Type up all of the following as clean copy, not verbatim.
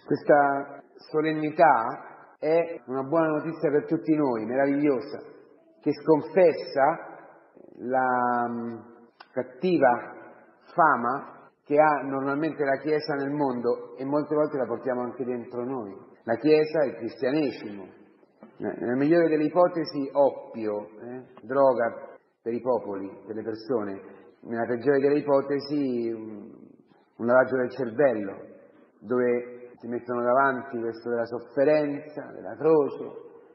Questa solennità è una buona notizia per tutti noi, meravigliosa, che sconfessa la cattiva fama che ha normalmente la Chiesa nel mondo, e molte volte la portiamo anche dentro noi. La Chiesa, il cristianesimo, nella migliore delle ipotesi oppio, droga per i popoli, per le persone, nella peggiore delle ipotesi un lavaggio del cervello, dove ti mettono davanti questo della sofferenza, della croce,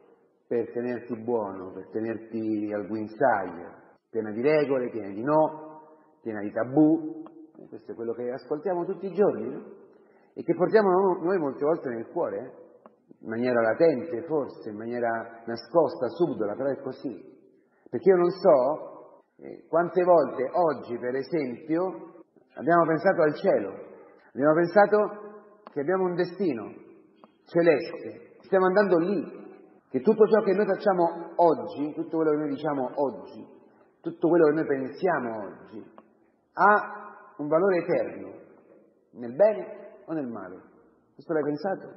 per tenerti buono, per tenerti al guinzaglio, piena di regole, piena di no, piena di tabù. Questo è quello che ascoltiamo tutti i giorni, no? E che portiamo noi molte volte nel cuore, in maniera latente forse, in maniera nascosta, subdola, però è così. Perché io non so quante volte oggi, per esempio, abbiamo pensato al cielo, abbiamo pensato che abbiamo un destino celeste, stiamo andando lì, che tutto ciò che noi facciamo oggi, tutto quello che noi diciamo oggi, tutto quello che noi pensiamo oggi, ha un valore eterno, nel bene o nel male. Questo l'hai pensato?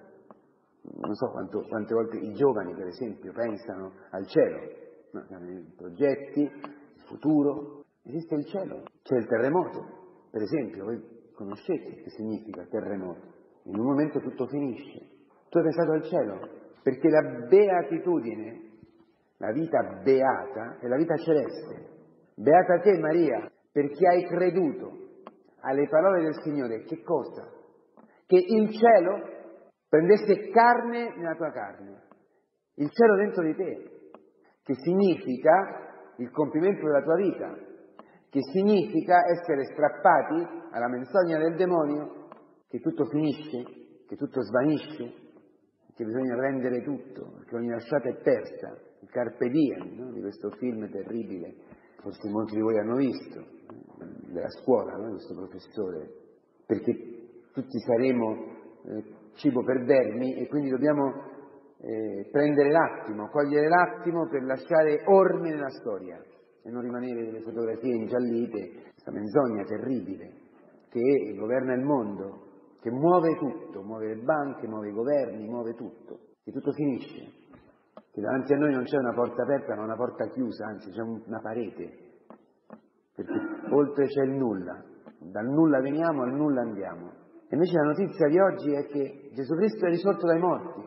Non so quante volte i giovani, per esempio, pensano al cielo, no, i progetti, il futuro. Esiste il cielo, c'è il terremoto, per esempio, voi conoscete che significa terremoto. In un momento tutto finisce. Tu hai pensato al cielo? Perché la beatitudine, la vita beata, è la vita celeste. Beata te, Maria, perché hai creduto alle parole del Signore. Che cosa? Che il cielo prendesse carne nella tua carne. Il cielo dentro di te. Che significa il compimento della tua vita. Che significa essere strappati alla menzogna del demonio, che tutto finisce, che tutto svanisce, che bisogna rendere tutto, perché ogni lasciata è persa, il carpe diem, no? Di questo film terribile, forse molti di voi hanno visto, della scuola, no? Questo professore, perché tutti saremo cibo per vermi e quindi dobbiamo prendere l'attimo, cogliere l'attimo per lasciare orme nella storia e non rimanere delle fotografie ingiallite, questa menzogna terribile che governa il mondo, che muove tutto, muove le banche, muove i governi, muove tutto, che tutto finisce, che davanti a noi non c'è una porta aperta ma una porta chiusa, anzi c'è una parete, perché oltre c'è il nulla, dal nulla veniamo, al nulla andiamo. E invece la notizia di oggi è che Gesù Cristo è risorto dai morti,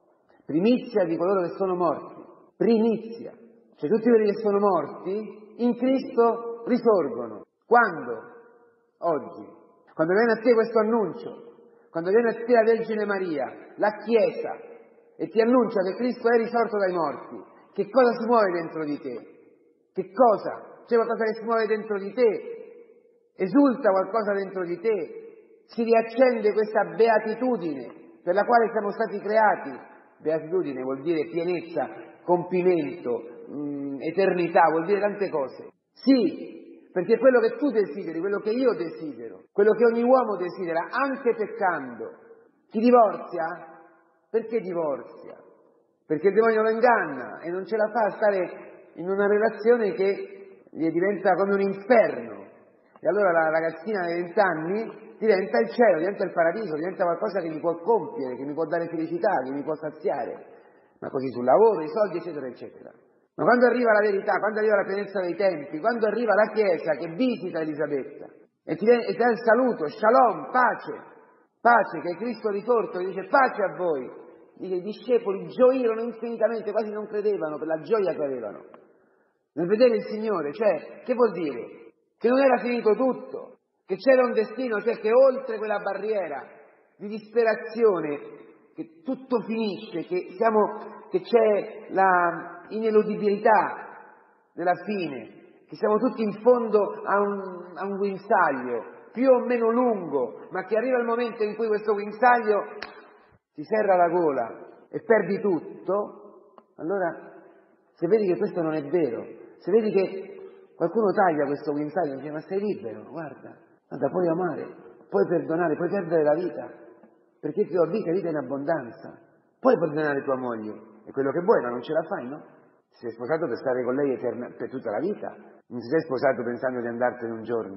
primizia di coloro che sono morti, primizia, cioè tutti quelli che sono morti in Cristo risorgono. Quando? Oggi. Quando viene a te questo annuncio, quando viene a te la Vergine Maria, la Chiesa, e ti annuncia che Cristo è risorto dai morti, che cosa si muove dentro di te? Che cosa? C'è qualcosa che si muove dentro di te? Esulta qualcosa dentro di te? Si riaccende questa beatitudine per la quale siamo stati creati. Beatitudine vuol dire pienezza, compimento, eternità, vuol dire tante cose. Sì, perché quello che tu desideri, quello che io desidero, quello che ogni uomo desidera, anche peccando, ti divorzia? Perché divorzia? Perché il demonio lo inganna e non ce la fa a stare in una relazione che gli diventa come un inferno. E allora la ragazzina di 20 anni diventa il cielo, diventa il paradiso, diventa qualcosa che mi può compiere, che mi può dare felicità, che mi può saziare. Ma così sul lavoro, i soldi, eccetera, eccetera. Ma quando arriva la verità, quando arriva la pienezza dei tempi, quando arriva la Chiesa che visita Elisabetta e ti dà il saluto, shalom, pace, che è Cristo risorto, che dice pace a voi, i discepoli gioirono infinitamente, quasi non credevano per la gioia che avevano nel vedere il Signore. Cioè, che vuol dire? Che non era finito tutto, che c'era un destino, cioè che oltre quella barriera di disperazione, che tutto finisce, che c'è la ineludibilità della fine, che siamo tutti in fondo a un guinzaglio, più o meno lungo, ma che arriva il momento in cui questo guinzaglio ti serra la gola e perdi tutto. Allora, se vedi che questo non è vero, se vedi che qualcuno taglia questo guinzaglio e dice ma sei libero, guarda, puoi amare, puoi perdonare, puoi perdere la vita, perché ti do vita in abbondanza, puoi perdonare tua moglie, è quello che vuoi, ma non ce la fai, no? Ti sei sposato per stare con lei per tutta la vita, non ti sei sposato pensando di andartene un giorno,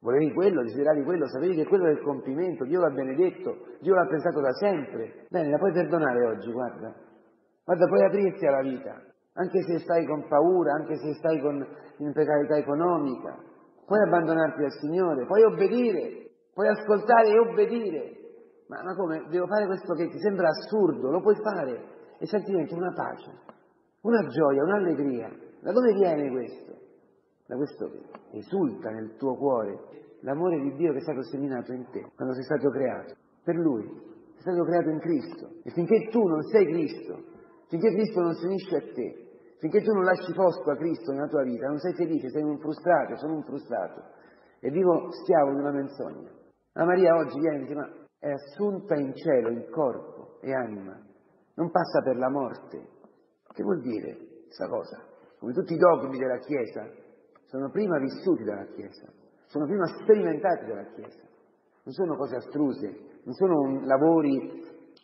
volevi quello, desideravi quello, sapevi che quello era il compimento, Dio l'ha benedetto, Dio l'ha pensato da sempre. Bene, la puoi perdonare oggi, guarda, puoi aprirti alla vita, anche se stai con paura, anche se stai in precarietà economica, puoi abbandonarti al Signore, puoi obbedire, puoi ascoltare e obbedire. Ma come? Devo fare questo che ti sembra assurdo? Lo puoi fare e senti dentro una pace, una gioia, un'allegria. Da dove viene questo? Da questo che esulta nel tuo cuore l'amore di Dio che è stato seminato in te quando sei stato creato per Lui, sei stato creato in Cristo. E finché tu non sei Cristo, finché Cristo non si unisce a te, finché tu non lasci posto a Cristo nella tua vita, non sei felice, sei un frustrato, sono un frustrato e vivo schiavo di una menzogna. La Maria oggi viene e dice: ma è assunta in cielo, in corpo e anima, non passa per la morte. Che vuol dire questa cosa? Come tutti i dogmi della Chiesa, sono prima vissuti dalla Chiesa, sono prima sperimentati dalla Chiesa, non sono cose astruse, non sono lavori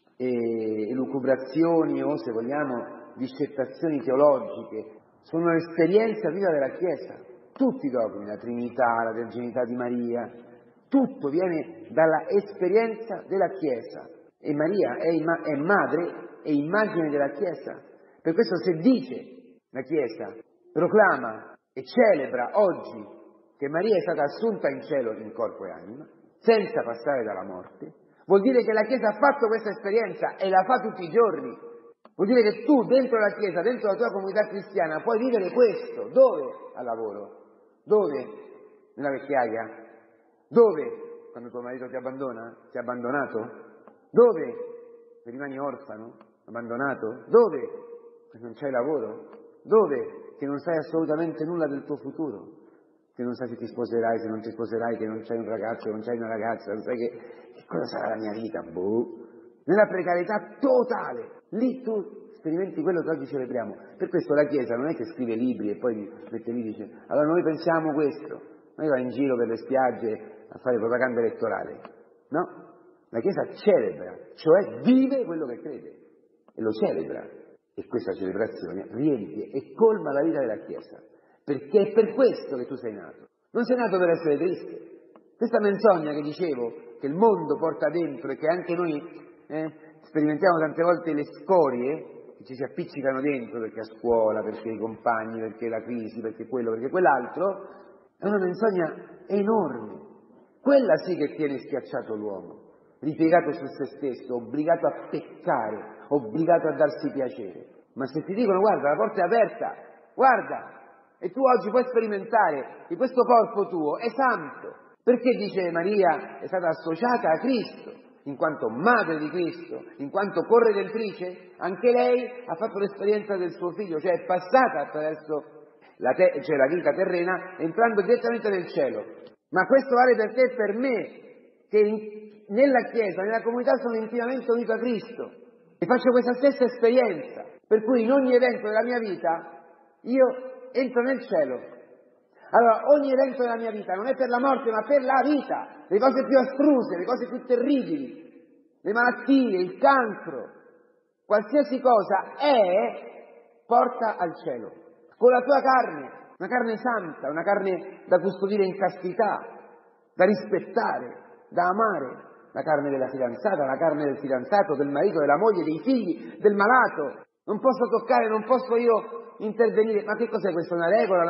e elucubrazioni o, se vogliamo, discettazioni teologiche, sono l'esperienza viva della Chiesa. Tutti i dogmi, la Trinità, la Verginità di Maria, tutto viene dalla esperienza della Chiesa e Maria è madre e immagine della Chiesa. Per questo se dice la Chiesa, proclama e celebra oggi che Maria è stata assunta in cielo in corpo e anima, senza passare dalla morte, vuol dire che la Chiesa ha fatto questa esperienza e la fa tutti i giorni. Vuol dire che tu dentro la Chiesa, dentro la tua comunità cristiana, puoi vivere questo. Dove? Al lavoro. Dove? Nella vecchiaia. Dove? Quando tuo marito ti abbandona? Ti ha abbandonato? Dove? Se rimani orfano? Abbandonato? Dove? Che non c'hai lavoro? Dove? Che non sai assolutamente nulla del tuo futuro? Che non sai se ti sposerai, se non ti sposerai, che non c'hai un ragazzo, che non c'hai una ragazza, non sai che cosa sarà la mia vita? Boh! Nella precarietà totale. Lì tu sperimenti quello che oggi celebriamo. Per questo la Chiesa non è che scrive libri e poi mette lì e dice: allora noi pensiamo questo. Noi va in giro per le spiagge a fare propaganda elettorale. No, la Chiesa celebra, cioè vive quello che crede e lo celebra. E questa celebrazione riempie e colma la vita della Chiesa, perché è per questo che tu sei nato. Non sei nato per essere triste. Questa menzogna che dicevo, che il mondo porta dentro e che anche noi sperimentiamo tante volte, le scorie che ci si appiccicano dentro, perché a scuola, perché i compagni, perché la crisi, perché quello, perché quell'altro, è una menzogna enorme. Quella sì che tiene schiacciato l'uomo, ripiegato su se stesso, obbligato a peccare, obbligato a darsi piacere. Ma se ti dicono: guarda, la porta è aperta, guarda, e tu oggi puoi sperimentare che questo corpo tuo è santo, perché, dice Maria, è stata associata a Cristo, in quanto madre di Cristo, in quanto corredentrice, anche lei ha fatto l'esperienza del suo figlio, cioè è passata attraverso la vita terrena, entrando direttamente nel cielo. Ma questo vale per te e per me, che nella Chiesa, nella comunità sono intimamente unito a Cristo e faccio questa stessa esperienza, per cui in ogni evento della mia vita io entro nel cielo. Allora, ogni evento della mia vita non è per la morte, ma per la vita, le cose più astruse, le cose più terribili, le malattie, il cancro, qualsiasi cosa porta al cielo, con la tua carne, una carne santa, una carne da custodire in castità, da rispettare, da amare, la carne della fidanzata, la carne del fidanzato, del marito, della moglie, dei figli, del malato. Non posso toccare, non posso io intervenire. Ma che cos'è questa? Una regola?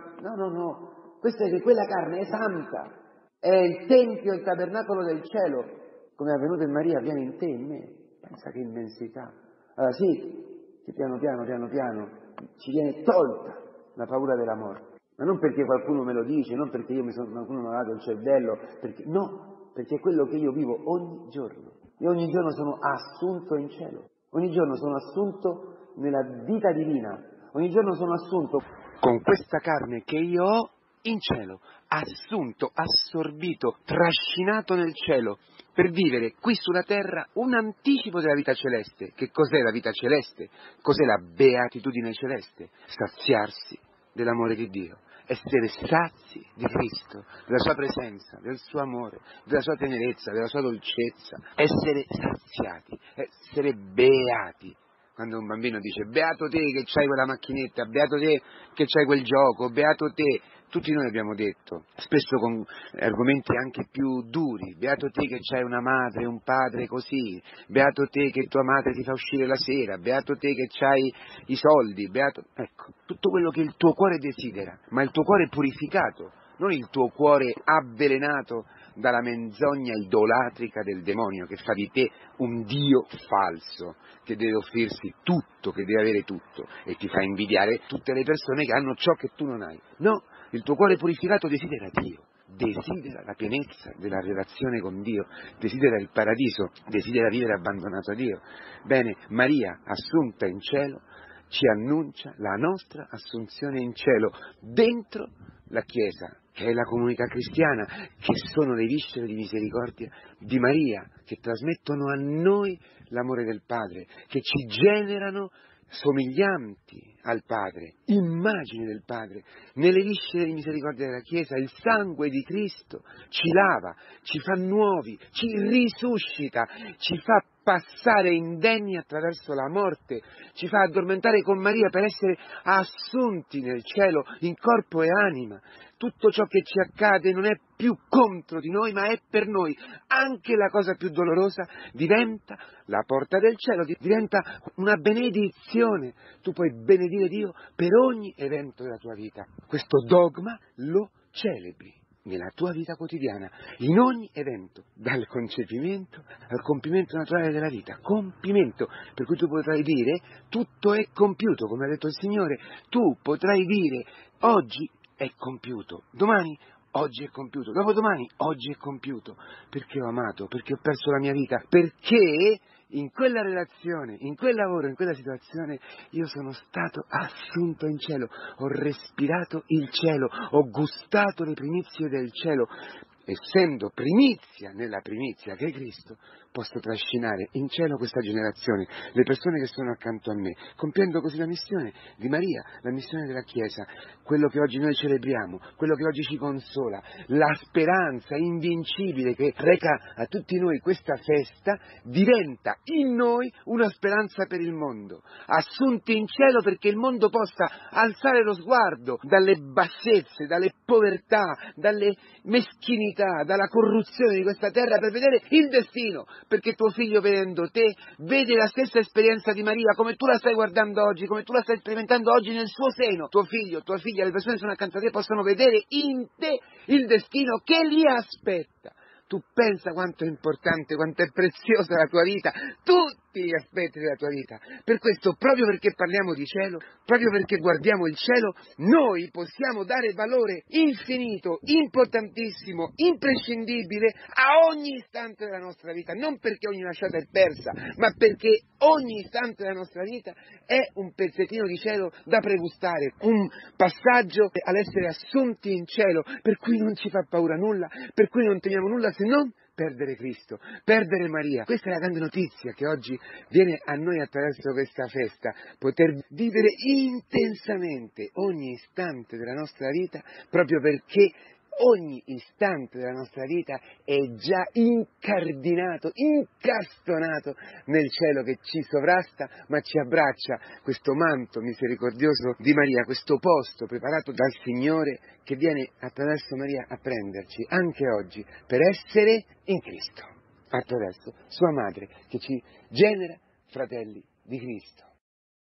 No. Questo è che quella carne è santa, è il tempio, il tabernacolo del cielo. Come è avvenuto in Maria, avviene in te e in me. Pensa che immensità. Allora sì, che piano piano ci viene tolta la paura della morte. Ma non perché qualcuno me lo dice, non perché qualcuno mi ha dato il cervello, perché è quello che io vivo ogni giorno. Io ogni giorno sono assunto in cielo, ogni giorno sono assunto nella vita divina, ogni giorno sono assunto con questa carne che io ho in cielo, assunto, assorbito, trascinato nel cielo, per vivere qui sulla terra un anticipo della vita celeste. Che cos'è la vita celeste? Cos'è la beatitudine celeste? Saziarsi dell'amore di Dio, essere sazi di Cristo, della sua presenza, del suo amore, della sua tenerezza, della sua dolcezza, essere saziati, essere beati. Quando un bambino dice: beato te che c'hai quella macchinetta, beato te che c'hai quel gioco, beato te Tutti noi abbiamo detto, spesso con argomenti anche più duri, beato te che c'hai una madre, un padre così, beato te che tua madre ti fa uscire la sera, beato te che c'hai i soldi, Ecco, tutto quello che il tuo cuore desidera, ma il tuo cuore purificato, non il tuo cuore avvelenato dalla menzogna idolatrica del demonio che fa di te un Dio falso, che deve offrirsi tutto, che deve avere tutto e ti fa invidiare tutte le persone che hanno ciò che tu non hai. No, il tuo cuore purificato desidera Dio, desidera la pienezza della relazione con Dio, desidera il paradiso, desidera vivere abbandonato a Dio. Bene, Maria, assunta in cielo, ci annuncia la nostra assunzione in cielo dentro la Chiesa, che è la comunità cristiana, che sono le viscere di misericordia di Maria, che trasmettono a noi l'amore del Padre, che ci generano somiglianti al Padre, immagini del Padre. Nelle viscere di misericordia della Chiesa il sangue di Cristo ci lava, ci fa nuovi, ci risuscita, ci fa passare indenni attraverso la morte, ci fa addormentare con Maria per essere assunti nel cielo in corpo e anima. Tutto ciò che ci accade non è più contro di noi, ma è per noi. Anche la cosa più dolorosa diventa la porta del cielo, diventa una benedizione. Tu puoi benedire Dio per ogni evento della tua vita. Questo dogma lo celebri nella tua vita quotidiana, in ogni evento, dal concepimento al compimento naturale della vita. Compimento, per cui tu potrai dire tutto è compiuto, come ha detto il Signore. Tu potrai dire oggi è compiuto, domani oggi è compiuto, dopodomani oggi è compiuto, perché ho amato, perché ho perso la mia vita, perché in quella relazione, in quel lavoro, in quella situazione io sono stato assunto in cielo, ho respirato il cielo, ho gustato le primizie del cielo. Essendo primizia nella primizia che è Cristo, posso trascinare in cielo questa generazione, le persone che sono accanto a me, compiendo così la missione di Maria, la missione della Chiesa, quello che oggi noi celebriamo, quello che oggi ci consola, la speranza invincibile che reca a tutti noi questa festa, diventa in noi una speranza per il mondo, assunti in cielo perché il mondo possa alzare lo sguardo dalle bassezze, dalle povertà, dalle meschinità, dalla corruzione di questa terra per vedere il destino, perché tuo figlio vedendo te vede la stessa esperienza di Maria come tu la stai guardando oggi, come tu la stai sperimentando oggi nel suo seno. Tuo figlio, tua figlia, le persone che sono accanto a te possono vedere in te il destino che li aspetta. Tu pensa quanto è importante, quanto è preziosa la tua vita, tutti gli aspetti della tua vita. Per questo, proprio perché parliamo di cielo, proprio perché guardiamo il cielo, noi possiamo dare valore infinito, importantissimo, imprescindibile a ogni istante della nostra vita, non perché ogni lasciata è persa, ma perché ogni istante della nostra vita è un pezzettino di cielo da pregustare, un passaggio all'essere assunti in cielo, per cui non ci fa paura nulla, per cui non temiamo nulla se non perdere Cristo, perdere Maria. Questa è la grande notizia che oggi viene a noi attraverso questa festa, poter vivere intensamente ogni istante della nostra vita, proprio perché ogni istante della nostra vita è già incardinato, incastonato nel cielo che ci sovrasta, ma ci abbraccia, questo manto misericordioso di Maria, questo posto preparato dal Signore che viene attraverso Maria a prenderci anche oggi per essere in Cristo, attraverso sua madre che ci genera fratelli di Cristo.